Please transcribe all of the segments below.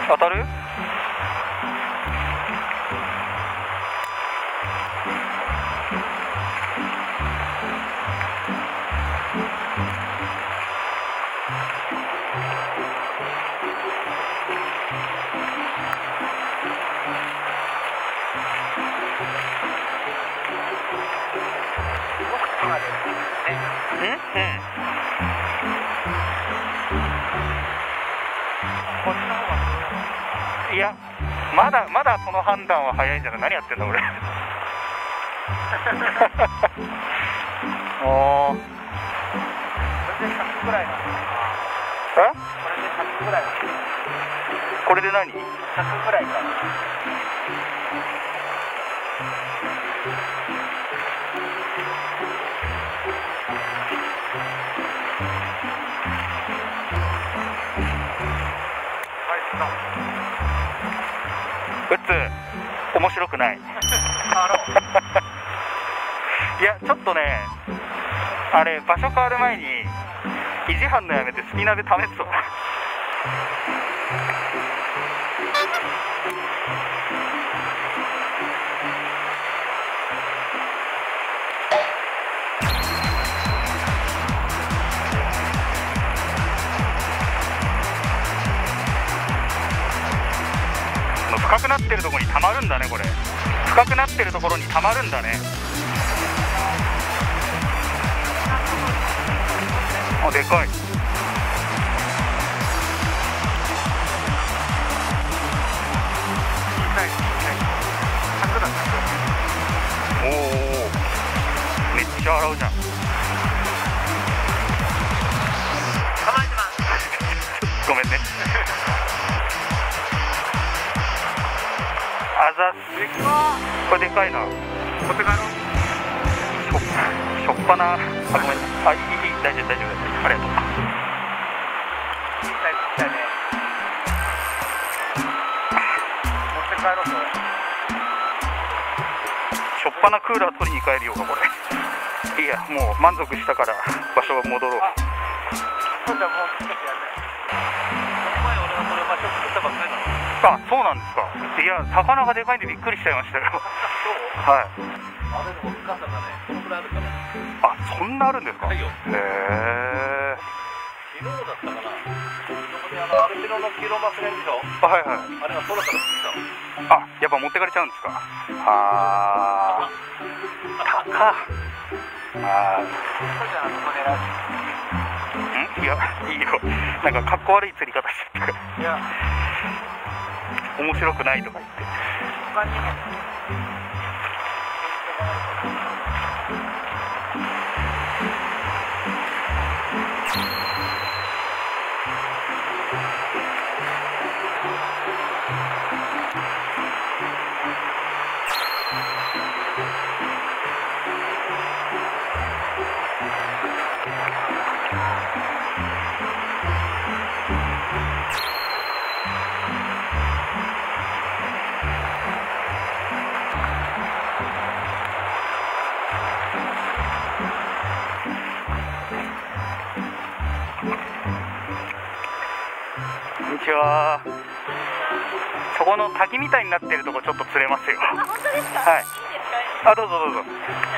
当たる？いや、まだその判断は早いんじゃない？何やってんだ俺。おー。これで100ぐらいなんですか？これで100ぐらいなんですか？これで何？ 100 ぐらいかな。うつ面白くない。いやちょっとね、あれ場所変わる前に維持班のやめてスピナーで試すと。深くなってるところにたまるんだね。これ深くなってるところにたまるんだね。あ、でかい。おお、めっちゃ洗うじゃん。ごめんね。あざっす。これでかいな。持って帰ろう。しょっぱな。あ、ごめんね。あ、いい、大丈夫、ありがとう。いいサイズ来たね。持って帰ろう。それしょっぱなクーラー取りに帰るようかこれ。いや、もう満足したから場所は戻ろう。そうじゃ、もう少しやるね。この前俺がこれ場所作ったばっかりなの。あ、そうなんですか。いや、魚がでかいんでびっくりしちゃいましたよ。そう？はい。あれでも深さがね、このくらいあるから。あ、そんなあるんですか。はいよ。へえ。昨日だったかな。そこにアルピノの黄色マスレンでしょ。あ、はいはい。あれが空から降ってきた。あ、やっぱ持ってかれちゃうんですか。ああ。高。ああ。そうじゃなくて狙う。いや、いいよ。なんかかっこ悪い釣り方しちゃったから。いや。面白くないとか言って。他にもそこの滝みたいになってるとこちょっと釣れますよ。あ、本当ですか。はい。あ、どうぞどうぞ。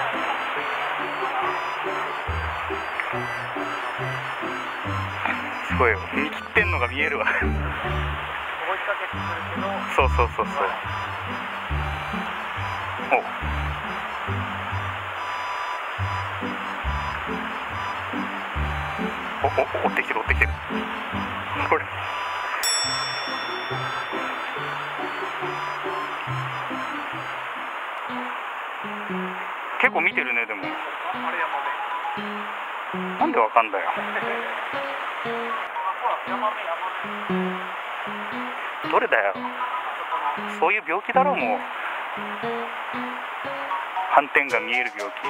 すごいよ。見切ってんのが見えるわ。追いかけてくるけど。そうそうそうそう。追ってきてる追ってきてる。これ。結構見てるね。でもなんでわかんだよ。どれだよ。そういう病気だろう。もう斑点が見える病気。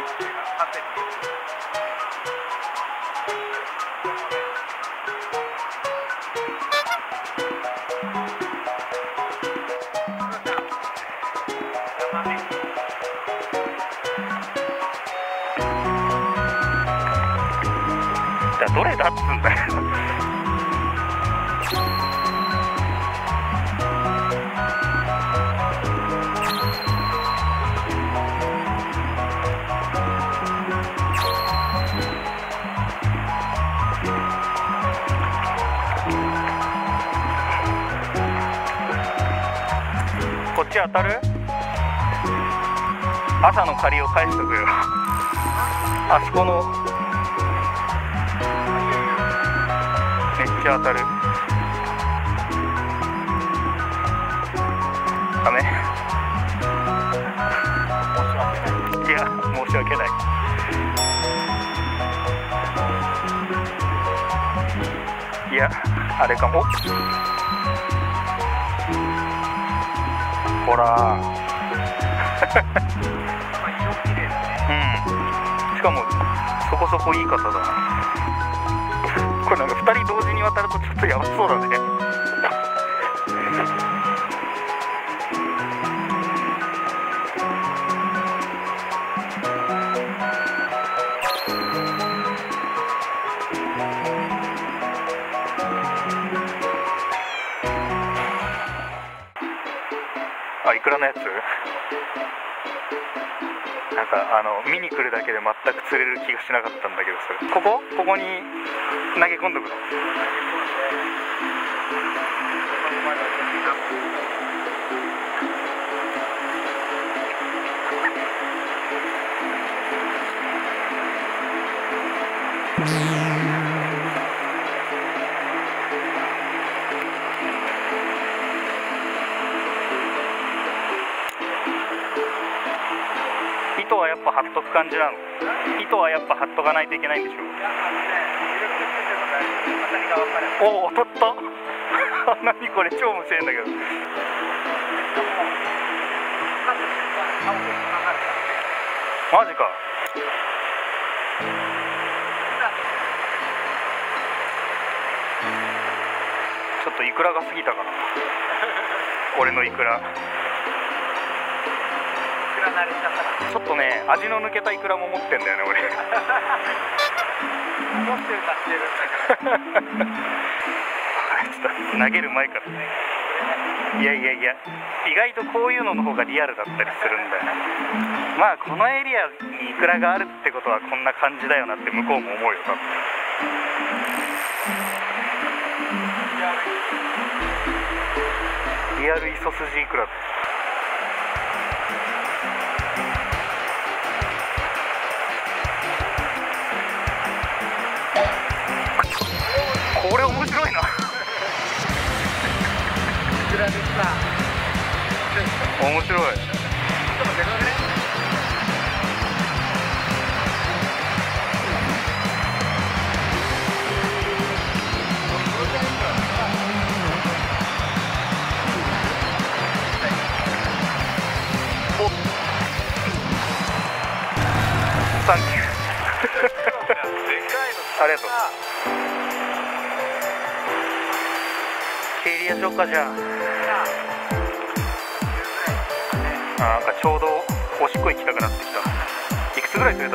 どれだっつうんだよ。 ち当たる？朝の借りを返しとくよ。あそこのめっちゃ当たる。ダメ？いや、申し訳ない。いや、あれかも。ほらうん、しかもそこそこいい方だな。これなんか2人同時に渡るとちょっとやばそうだね。あ、イクラのやつなんか見に来るだけで全く釣れる気がしなかったんだけど、それここに投げ込んどくの？糸はやっぱ張っとく感じなの？糸はやっぱ張っとかないといけないんでしょ？おお、当たった何これ超無声だけど。マジか。ちょっとイクラが過ぎたかな俺のイクラ。ちょっとね、味の抜けたイクラも持ってんだよね俺。持ってるかしてるんだけど。ちょっと投げる前から。いや、意外とこういうのの方がリアルだったりするんだよ。まあこのエリアにイクラがあるってことはこんな感じだよなって向こうも思うよ多分。リアルイソスジイクラ。これ面白いな。面白い。お、サンキュー。ありがとう。ケイリアしようかじゃあ。なんかちょうどおしっこ行きたくなってきた。いくつぐらい釣れたって？